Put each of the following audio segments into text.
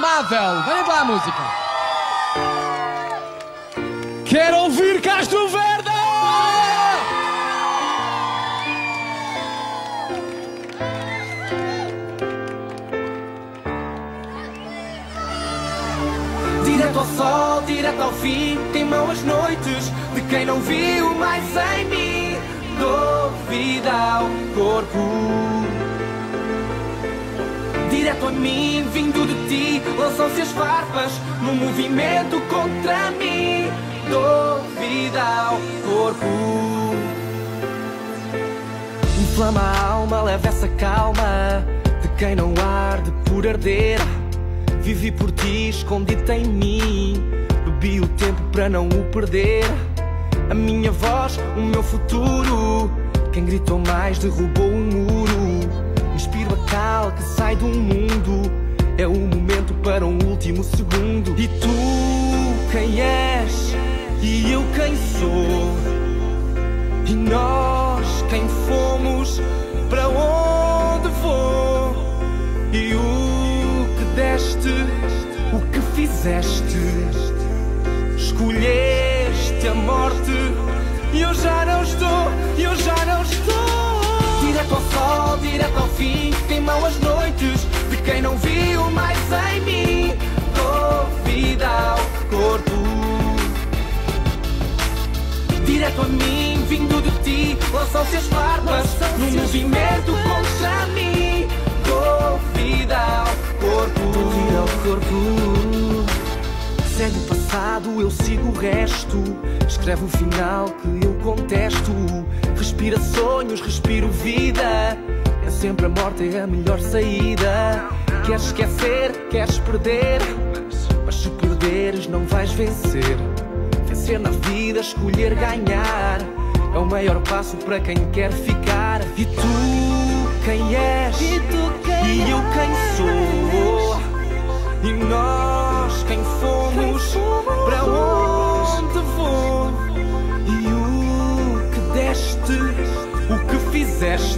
Inflamável. Venha para a música. Quero ouvir Castro Verde! Direto ao sol, direto ao fim, queimam as noites de quem não viu mais em mim. Dou vida ao corpo. Direto a mim, vindo de ti, lançam-se as farpas num movimento contra mim. Dou vida ao corpo. Inflama a alma, leva essa calma de quem não arde por arder. Vivi por ti, escondido em mim. Bebi o tempo para não o perder. A minha voz, o meu futuro. Quem gritou mais derrubou um muro. Inspiro a cal que sai do mundo. É o momento para um último segundo. E tu, quem és? E eu, quem sou? E nós, quem fomos? Para onde vou? E o que deste? O que fizeste? Escolheste a morte. E eu já não estou, eu já não estou. Direto ao sol, direto ao fim, queimam as noites de quem não viu mais em mim. Dou vida ao corpo. Direto a mim, vindo de ti, lançam-se as farpas num movimento contra mim. Dou vida ao corpo. Dou vida ao corpo. Segue o passado, eu sigo o resto. Escreve o final que eu contesto. Respira sonhos, respiro vida. É sempre a morte, é a melhor saída. Queres esquecer, queres perder, mas se perderes não vais vencer. Vencer na vida, escolher ganhar, é o maior passo para quem quer ficar. E tu, quem és? E eu, quem sou? E nós, quem fomos? Para onde vou? E o que deste? O que fizeste?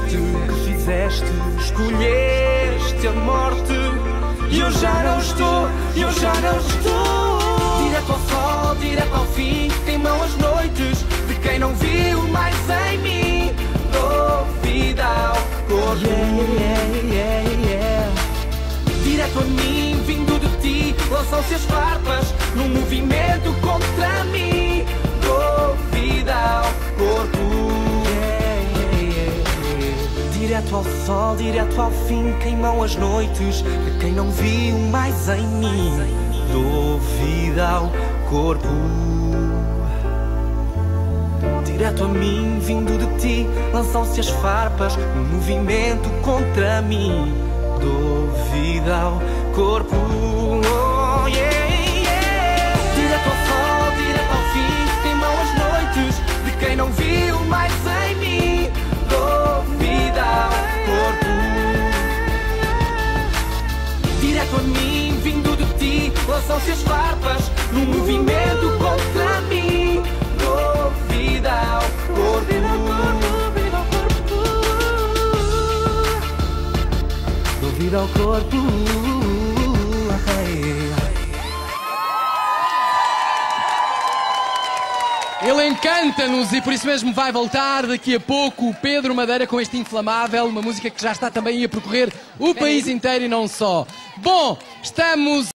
Escolheste a morte. E eu já não estou, eu já não estou. Direto ao sol, direto ao fim, queimam as noites de quem não viu mais em mim. Dou vida ao corpo. Direto a mim, vindo de ti, lançam-se as farpas num movimento contra mim. Dou vida ao corpo. Direto ao sol, direto ao fim, queimam as noites de quem não viu mais em mim. Dou vida ao corpo. Direto a mim, vindo de ti, lançam-se as farpas num movimento contra mim. Dou vida ao corpo. Oh, yeah, yeah. Direto ao sol, direto ao fim, queimam as noites de quem não viu mais em mim. Dou vida ao corpo. Direto a mim, vindo de ti, lançam-se as farpas num movimento contra mim. Dou vida ao corpo. Dou vida ao corpo. Ele encanta-nos e por isso mesmo vai voltar daqui a pouco o Pedro Madeira com este Inflamável, uma música que já está também a percorrer o país inteiro e não só. Bom, estamos...